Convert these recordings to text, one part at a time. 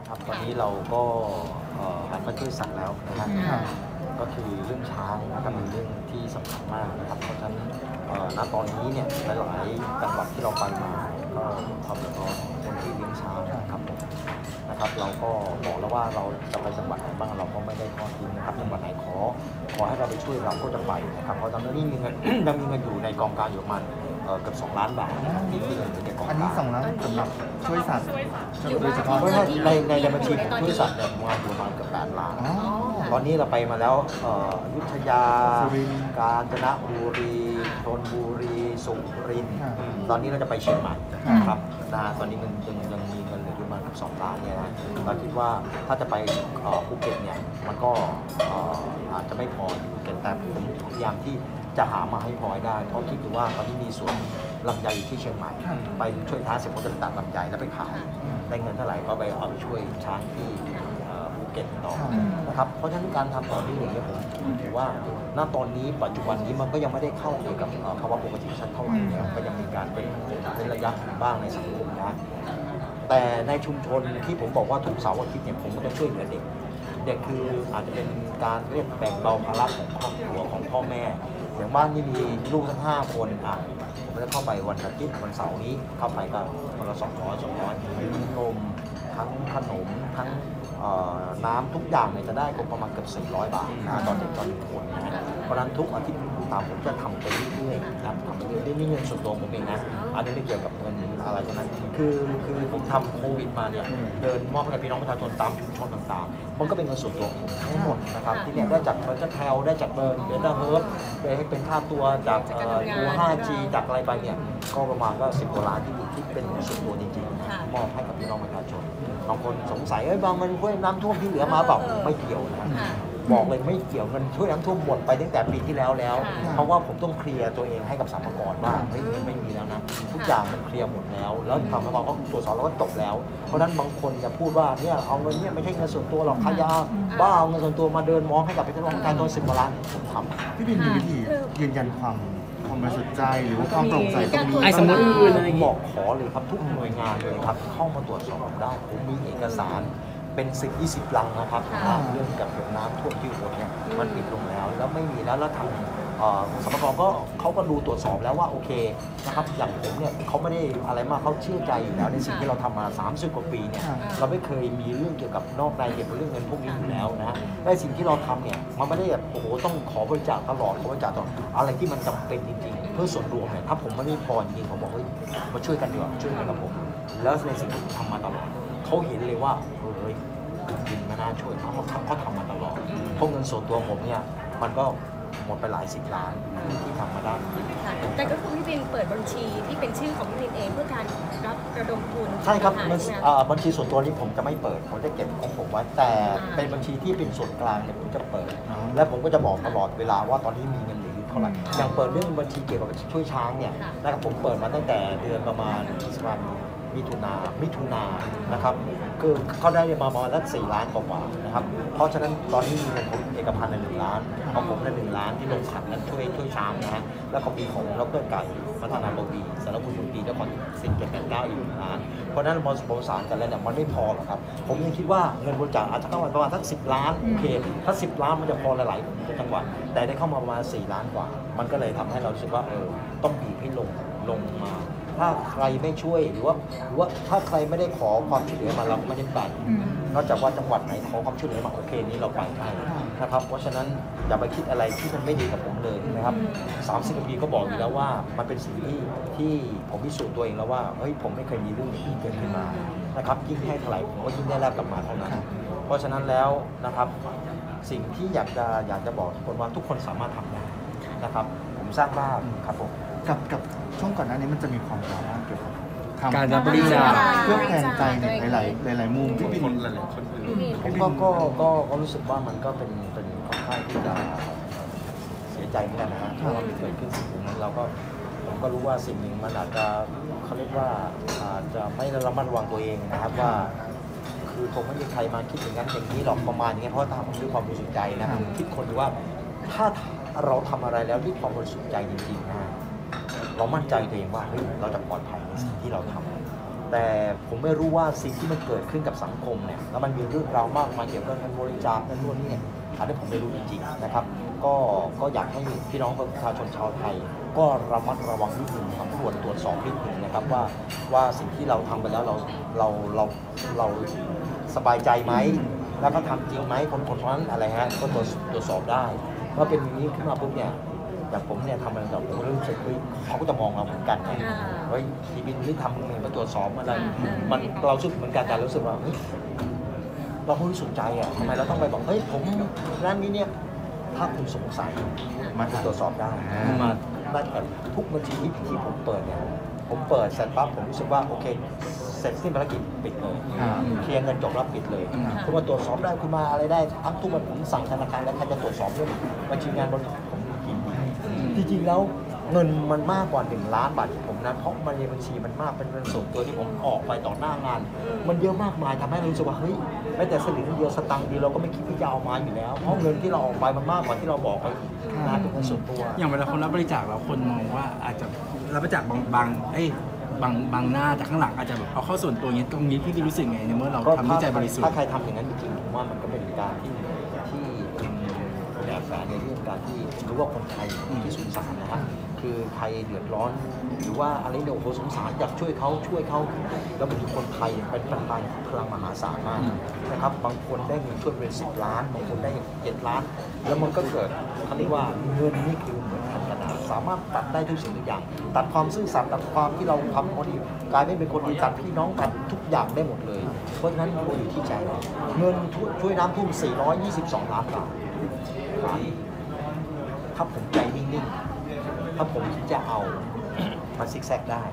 นะครับตอนนี้เราก็หันมาช่วยสัตว์แล้วนะครับก็คือเรื่องช้างนะครับเป็นเรื่องที่สำคัญมากนะครับเพราะฉะนั้นณตอนนี้เนี่ยหลายๆจังหวัดที่เราไปมาก็ความเดือดร้อนคนที่เลี้ยงช้างนะครับเราก็บอกแล้วว่าเราจะไปจังหวัดไหนบ้างเราก็ไม่ได้ทอดทิ้งนะครับจังหวัดไหนขอให้เราไปช่วยเราก็จะไปนะครับเพราะตอนนี้มีเงิน ยังมีเงินอยู่ในกองกลางอยู่ประมาณเกือบ2 ล้านบาทที่เงินอยู่ในกองกลางอันนี้2 ล้านสำหรับช่วยสัตว์โดยเฉพาะในบัญชีของช่วยสัตว์เนี่ยประมาณเกือบ8 ล้านตอนนี้เราไปมาแล้วอยุธยากาญจนบุรีชลบุรีสุรินทร์ตอนนี้เราจะไปเชียงใหม่นะครับตอนนี้ยังมีเงินเหลืออยู่ประมาณเกือบ2 ล้านเนี่ยนะเราคิดว่าถ้าจะไปภูเก็ตเนี่ยมันก็อาจจะไม่พอภูเก็ตแต่ผมพยายามที่จะหามาให้พอได้เพราะคิดดูว่าตอนนี้มีสวนลำไยอยู่ที่เชียงใหม่ไปช่วยท้าเสร็จผมจะตัดลำไยแล้วไปขายได้เงินเท่าไหร่ก็ไปเอาไปช่วยช้างที่ภูเก็ตต่อนะครับเพราะฉะนั้นการทำต่อนี้อย่างนี้ผมถือว่าณตอนนี้ปัจจุบันนี้มันก็ยังไม่ได้เข้าเกี่ยวกับภาวะปกติชัดเท่าไหร่เนี่ยก็ยังมีการเป็นระยะบ้างในสังคมนะแต่ในชุมชนที่ผมบอกว่าทุกเสาร์อาทิตย์เนี่ยผมก็จะช่วยเหลือเด็กคืออาจจะเป็นการเรียกแบ่งเบาภาระของครอบครัวของพ่อแม่อย่างบ้านนี่มีลูกทั้ง5 คนผมจะเข้าไปวันอาทิตย์วันเสาร์นี้เข้าไปก็คนละ200ทั้งนมทั้งขนมทั้งน้ำทุกอย่างเนี่ยจะได้ประมาณเกือบ400 บาทนะตอนเด็กตอน1 คนนะเพราะฉะนั้นทุกอาทิตย์ผมจะทำไปเรื่อยๆนะครับทำไปเรื่อยๆนี่เงินส่วนตัวผมเองนะอันนี้ไม่เกี่ยวกับเงินอะไรทั้งนั้นคือผมทำโควิดมาเนี่ยเดินมอบให้พี่น้องประชาชนตามชุมชนต่างๆมันก็เป็นเงินส่วนตัวผมทั้งหมดนะครับที่เนี่ยได้จากเบอร์แคลได้จากเบอร์เฮิร์บไปให้เป็นค่าตัวจากตัว 5G จากอะไรไปเนี่ยก็ประมาณก็10 กว่าล้านที่เป็นส่วนตัวจริงๆมอบให้กับพี่น้องประชาชนบางคนสงสัยบางมันช่วยน้ำท่วมที่เหลือมาแบบไม่เกี่ยวนะบอกเลยไม่เกี่ยวเงินช่วยน้ำท่วมหมดไปตั้งแต่ปีที่แล้วเพราะว่าผมต้องเคลียร์ตัวเองให้กับสรรพากรว่าไม่มีแล้วนะทุกอย่างมันเคลียร์หมดแล้วสรรพากรก็ตรวจสอบแล้วก็จบแล้วเพราะนั้นบางคนจะพูดว่าเนี่ยเอาเงินเนี่ยไม่ใช่เงินส่วนตัวหรอกขยะบ้าเอาเงินส่วนตัวมาเดินมองให้กับพี่น้องประชาชน10 กว่าล้านผมทำพี่บินมีวิธียืนยันความบริสุทธิ์ใจหรือว่าความโปร่งใสตรงนี้สมมติบอกขอเลยครับทุกหน่วยงานเลยครับเข้ามาตรวจสอบได้ผมมีเอกสารเป็น10-20 ลังนะครับเรื่องกับน้ำท่วมที่อุบลเนี่ยมันปิดลงแล้วไม่มีแล้วทางสรรพากรก็เขาก็ดูตรวจสอบแล้วว่าโอเคนะครับอย่างผมเนี่ยเขาไม่ได้อะไรมากเขาเชื่อใจอยู่แล้วในสิ่งที่เราทำมา30 กว่าปีเนี่ยเราไม่เคยมีเรื่องเกี่ยวกับนอกในเกี่ยวกับเรื่องเงินพวกนี้อยู่แล้วนะในสิ่งที่เราทำเนี่ยมันไม่ได้แบบโอ้โหต้องขอบริจาคตลอดขอบริจาคตลอดอะไรที่มันจำเป็นจริงๆเพื่อส่วนรวมเนี่ยถ้าผมไม่ได้พอจริงผมบอกเฮ้ยมาช่วยกันดีกว่าช่วยกันกับผมแล้วในสิ่งที่ผมทำมาตลอดเขาเห็นเลยว่าเฮ้ยจริงไม่น่าช่วยเขาทำมาตลอดเพราะเงินส่วนตัวผมเนี่ยมันก็หมดไปหลาย10 ล้านที่ทำมาได้แต่ก็คือพี่บินเปิดบัญชีที่เป็นชื่อของพี่บินเองเพื่อการรับระดมทุนใช่ครับบัญชีส่วนตัวนี้ผมจะไม่เปิดผมจะเก็บของผมไว้แต่เป็นบัญชีที่เป็นส่วนกลางเนี่ยผมจะเปิดและผมก็จะบอกตลอดเวลาว่าตอนนี้มีเงินเหลืออยู่เท่าไหร่อย่างเปิดเรื่องบัญชีเกี่ยวกับช่วยช้างเนี่ยนะครับผมเปิดมาตั้งแต่เดือนประมาณมิถุนานะครับคือเขาได้ประมาณละ4 ล้านกว่านะครับเพราะฉะนั้นตอนนี้มีเงินของเอกพันธ์1 ล้านของผม1 ล้านที่ลงขันนั้นช่วยช้างนะฮะแล้วก็มีของดร.ไก่พัฒนาโลบีสารคุณปีแล้วก็สิ่งเจ็ดแปดเก้าอีก1 ล้านเพราะฉะนั้นมอสโปรสารกันแล้วเนี่ยมันไม่พอหรอกครับผมยังคิดว่าเงินบริจาคอาจจะเข้ามาประมาณสัก10 ล้านโอเคถ้า10 ล้านมันจะพอหลายๆจังหวัดแต่ได้เข้ามาประมาณ4 ล้านกว่ามันก็เลยทำให้เรารู้สึกว่าต้องบีบให้ลงมาถ้าใครไม่ช่วยหรือว่าถ้าใครไม่ได้ขอความช่วยเหลือมาเราไม่ได้ไปนอกจากว่าจังหวัดไหนขอความช่วยเหลือมาโอเคนี้เราไปได้นะครับเพราะฉะนั้นอย่าไปคิดอะไรที่มันไม่ดีกับผมเลยนะครับ30 ปีก็บอกอยู่แล้วว่ามันเป็นสิ่งที่ผมพิสูจน์ตัวเองแล้วว่าเฮ้ยผมไม่เคยมีเรื่องอย่างนี้เกิดขึ้นมานะครับยิ่งให้เท่าไหร่ผมก็ยิ่งได้แลกกลับมาเท่านั้นเพราะฉะนั้นแล้วนะครับสิ่งที่อยากจะบอกทุกคนว่าทุกคนสามารถทำได้นะครับผมสร้างบ้านครับผมกับช่วงก่อนหน้านี้มันจะมีความดราม่าเกี่ยวกับการรับบริจาคเพื่อแทนใจในหลายมุมที่คนหลายคนผมก็รู้สึกว่ามันก็เป็นค่อนข้างที่จะเสียใจเหมือนกันนะฮะที่ว่ามันเกิดขึ้นสิ่งนั้นผมก็รู้ว่าสิ่งหนึ่งมันอาจจะเขาเรียกว่าอาจจะไม่ระมัดระวังตัวเองนะครับว่าคือคงไม่มีใครมาคิดอย่างนั้นอย่างนี้หรอกประมาณนี้เพราะทำด้วยความบริสุทธิ์ใจนะคิดคนดูว่าถ้าเราทำอะไรแล้วด้วยความบริสุทธิ์ใจจริงๆนะเรามั่นใจตัวเองว่าเฮ้ยเราจะปลอดภัยในสิ่งที่เราทำแต่ผมไม่รู้ว่าสิ่งที่มันเกิดขึ้นกับสังคมเนี่ยแล้วมันมีเรื่องราวมากมายเกี่ยวกับเงินบริจาคเงินนู่นนี่เนี่ยอันนี้ผมไม่รู้จริงๆนะครับก็อยากให้พี่น้องประชาชนชาวไทยก็ระมัดระวังนิดนึงครับควรตรวจสอบนิดนึงนะครับว่าสิ่งที่เราทำไปแล้วเราสบายใจไหมแล้วก็ทำจริงไหมคนนั้นอะไรฮะก็ตรวจสอบได้เมื่อเป็นอย่างนี้ขึ้นมาปุ๊บเนี่ยอย่างผมเนี่ยทำอะไรแบบผมรู้สึกเขาก็จะมองเราเหมือนกันไงเฮ้ยทีบินที่ทำเนี่ยมาตรวจสอบอะไรมันเราสึกเหมือนกันแต่รู้สึกว่าเราไม่รู้สึกใจอ่ะทำไมเราต้องไปบอกเฮ้ยผมร้านนี้เนี่ยถ้าคุณสงสัยมาตรวจสอบได้มาได้แบบทุกบัญชีที่ผมเปิดเนี่ยผมเปิดเสร็จปั๊บผมรู้สึกว่าโอเคเสร็จสิ้นภารกิจปิดเลยเคลียร์เงินจบแล้วปิดเลยคุณมาตรวจสอบได้คุณมาอะไรได้ทั้งทุกวันผมสั่งธนาคารแล้วใครจะตรวจสอบเรื่องบัญชีงานบริษัทผมยินดีจริงๆแล้วเงินมันมากกว่า1 ล้านบาทที่ผมนะเพราะมันในบัญชีมันมากเป็นเงินส่วนตัวที่ผมออกไปต่อหน้างานมันเยอะมากมายทำให้รู้สึกว่าเฮ้ยแม้แต่สลึงเดียวสตังค์เดียวเราก็ไม่คิดที่จะเอามาอยู่แล้วเพราะเงินที่เราออกไปมันมากกว่าที่เราบอกไปงานเป็นเงินส่วนตัวอย่างเวลาคนรับบริจาคแล้วคนมองว่าอาจจะรับบริจาคบางหน้าแต่ข้างหลังอาจจะแบบเอาเข้าส่วนตัวนี้ตรงนี้พี่รู้สึกไงในเมื่อเราทำด้วยใจบริสุทธิ์ถ้าใครทำอย่างนั้นจริงๆผมว่ามันก็เป็นการที่แอบแฝงในเรื่องการที่รู้ว่าคนไทยที่สงสารนะครับคือใครเดือดร้อนหรือว่าอะไรเนี่ยโอ้โหสงสารอยากช่วยเขาแล้วบางทีคนไทยเป็นพลังมหาศาลมากนะครับบางคนได้เงินช่วยเป็น10 ล้านบางคนได้7 ล้านแล้วมันก็เกิดเขาเรียกว่าเงินนี่คือเหมือนแผ่นกระดาษสามารถตัดได้ทุกสิ่งทุกอย่างตัดความซื่อสัตย์ตัดความที่เราทำคนอื่นกลายเป็นคนดีตัดพี่น้องตัดทุกอย่างได้หมดเลยเพราะฉะนั้นมันอยู่ที่ใจเราเงินช่วยน้ำท่วม422 ล้านบาทถ้าผมใจนิ่งๆถ้าผมคิดจะเอามาซิกแซกได้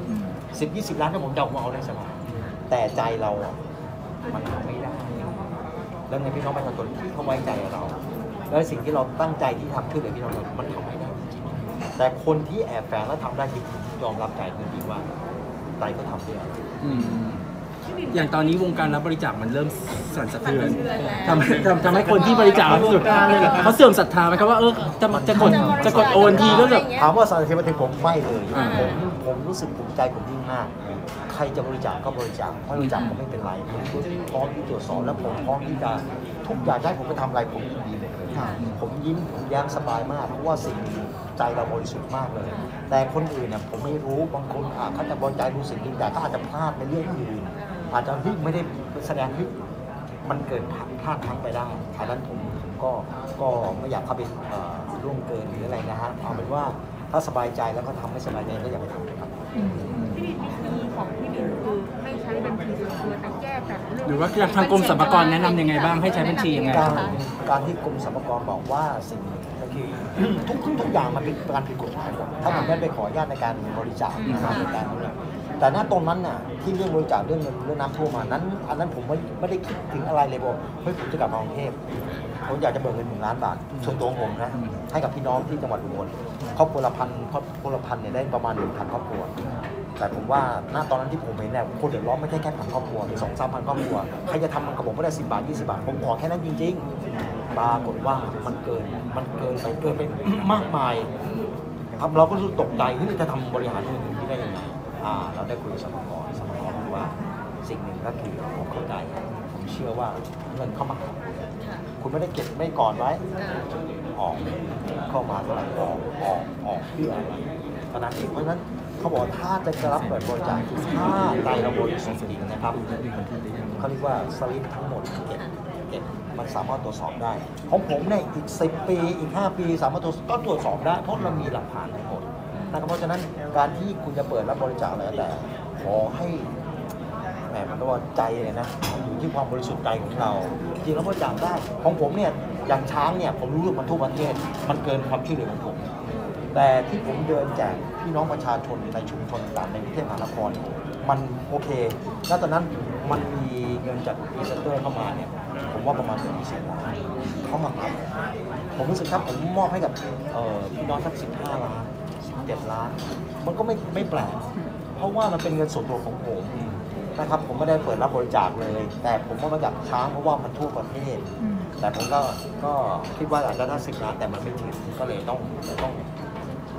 10-20 ล้านถ้าผมจะเอาได้สบายแต่ใจเรามันทำไม่ได้แล้วในพี่น้องประชาชนที่เขาไว้ใจเราแล้วสิ่งที่เราตั้งใจที่ทำช่วยเหลือพี่น้องมันทำไม่ได้จริงแต่คนที่แอบแฝงแล้วทำได้จริงยอมรับใจจริงๆว่าใจก็ทำได้อย่างตอนนี้วงการรับบริจาคมันเริ่มสั่นสะเทือนทำให้คนที่บริจาคเขาเสื่อมศรัทธาไหมครับว่าจะกดโอนทีก็แบบถามว่าสั่นสะเทือนผมไม่เลยผมรู้สึกภูมิใจผมยิ่งมากใครจะบริจาคก็บริจาคไม่บริจาคก็ไม่เป็นไรผมพร้อมที่ตรวจสอบและผมพร้อมที่จะทุกอย่างได้ผมไปทำอะไรผมยินดีหมดเลยผมยิ้มผมแย้มสบายมากเพราะว่าสิ่งใจเราบริสุทธิ์มากเลยแต่คนอื่นเนี่ยผมไม่รู้บางคนเขาจะบริจาครู้สิ่งดีแต่ก็อาจจะพลาดในเรื่องอื่นอาจจะไม่ได้แสดงที่มันเกิดพลาดทั้งไปได้ฉะนั้นผมก็ไม่อยากเข้าไปล่วงเกินหรืออะไรนะฮะเอาเป็นว่าถ้าสบายใจแล้วก็ทำให้สบายใจก็อย่าไปทำเลยครับที่วิธีของพี่บินคือให้ใช้บัญชีส่วนตัวแต่แก้แต่เรื่องหรือว่าทางกรมสรรพากรแนะนำยังไงบ้างให้ใช้บัญชียังไงการที่กรมสรรพากรบอกว่าสิ่งก็คือทุกอย่างมันเป็นการผิดกฎหมายหมดถ้าผมได้ไปขออนุญาตในการบริจาคนะครับในการแต่ณตรงนั้นน่ะที่เรื่องบริจาคเรื่องเงินเรื่องน้ำท่วมมานั้นอันนั้นผมไม่ได้คิดถึงอะไรเลยบอกเฮ้ยผมจะกลับมากรุงเทพผมอยากจะเบิกเงิน1 ล้านบาทส่วนตัวผมนะให้กับพี่น้องที่จังหวัดอุบลครอบครัวละพันเนี่ยได้ประมาณ 1,000 ครอบครัวแต่ผมว่าณตอนนั้นที่ผมเห็นเนี่ยคนเดือดร้อนไม่ใช่แค่1,000 ครอบครัว2-3,000 ครอบครัวใครจะทำมันกับผมไม่ได้10 บาท 20 บาทผมขอแค่นั้นจริงๆปรากฏว่ามันเกินไปมากมายครับเราก็รู้สึกตกใจที่จะทำบริหารเงินที่ได้ยังไงเราได้คุยกับสรรพากรบอกว่าสิ่งหนึ่งก็คือผมเข้าใจผมเชื่อว่าเงินเข้ามาคุณไม่ได้เก็บไม่ก่อนไว้ออกเข้ามาเท่าไหร่ออกเพื่ออะไรขนาดนี้เพราะฉะนั้นเขาบอกถ้าจะรับเปิดบริจาคถ้าใจเราบริสุทธิ์จริงนะครับเขาเรียกว่าสลิปทั้งหมดเก็บมันสามารถตรวจสอบได้ของผมเนี่ยอีก10 ปีอีก5 ปีสามารถก็ตรวจสอบได้เพราะเรามีหลักฐานทั้งหมดนะครับเพราะฉะนั้นการที่คุณจะเปิดรับบริจาคแล้วแต่ขอให้แหมมันก็ว่าใจเลยนะอยู่ที่ความบริสุทธิ์ใจของเราจริงแล้วบริจาคได้ของผมเนี่ยอย่างช้างเนี่ยผมรู้ว่ามันทั่วประเทศมันเกินความช่วยเหลือของผมแต่ที่ผมเดินแจกพี่น้องประชาชนในชุมชนต่างในกรุงเทพมหานครมันโอเคแล้วตอนนั้นมันมีเงินจากพรีเซนเตอร์เข้ามาเนี่ยผมว่าประมาณ20 ล้านเข้ามาครับผมรู้สึกครับผมมอบให้กับพี่น้องสัก15 ล้าน17 ล้านมันก็ไม่แปลกเพราะว่ามันเป็นเงินส่วนตัวของผมนะครับผมไม่ได้เปิดรับบริจาคเลยแต่ผมก็มาจากช้างเพราะว่ามันทั่วประเทศแต่ผมก็คิดว่าอาจจะได้10 ล้านแต่มันไม่ถึงก็เลยต้อง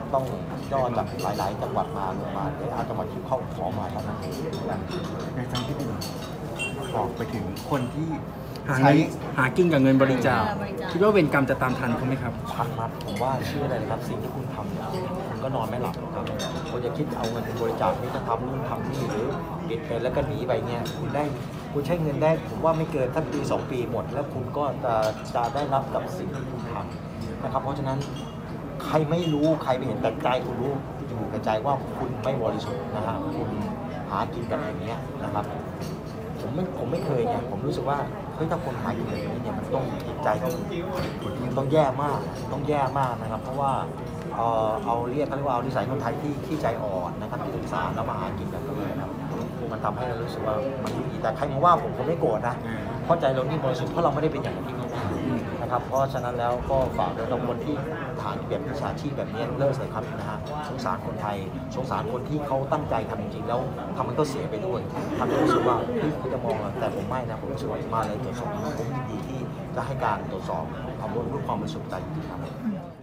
ต้องย่อจากหลายๆจังหวัดมาลงมาในจังหวัดที่เข้าขอมาเท่านั้นเองในใจพี่ปิ่นบอกไปถึงคนที่หาใช้เงินหากินกับเงินบริจาคคิดว่าเวรกรรมจะตามทันเขาไหมครับพันมัดผมว่าเชื่ออะไรนะครับสิ่งที่คุณทำเนี่ยคุณก็นอนไม่หลับครับคุณจะคิดเอาเงินเป็นบริจาคนี่จะทำนู่นทำนี่หรือปิดไปแล้วก็หนีไปเนี่ยคุณใช้เงินได้ผมว่าไม่เกินสักปี2 ปีหมด แล้วคุณก็จะได้รับกับสิ่งที่คุณทำนะครับเพราะฉะนั้นใครไม่รู้ใครไม่เห็นแต่ใจคุณรู้อยู่กับใจว่าคุณไม่บริสุทธิ์นะฮะคุณหากินแบบอย่างเงี้ยนะครับผมไม่เคยเนี่ยผมรู้สึกว่าเฮ้ยถ้าคนหากินแบบนี้เนี่ยมันต้องจิตใจต้องแย่มากต้องแย่มากนะครับ เพราะว่าเอาเรียกเขาเรียกว่าเอานิสัยคนไทยที่ใจอ่อนนะครับที่ศึกษาแล้วมาหากินแบบนี้นะครับมันทำให้เรารู้สึกว่ามันไม่ดีแต่ใครมาว่าผมไม่โกรธนะเพราะใจเรานี่บริสุทธิ์เพราะเราไม่ได้เป็นอย่างที่นี่นะครับเพราะฉะนั้นแล้วก็ฝากเราคนที่ฐานแบบวิชาชีพแบบนี้เลิกเลยครับนะฮะสงสารคนไทยสงสารคนที่เขาตั้งใจทำจริงๆแล้วทำมันก็เสียไปด้วยทำให้รู้สึกว่าเขาจะมองเราแต่ผมไม่นะผมรู้สึกว่ามาเลยตรวจสอบผมยินดีที่จะให้การตรวจสอบเอาด้วยความบริสุทธิ์ใจจริงๆครับ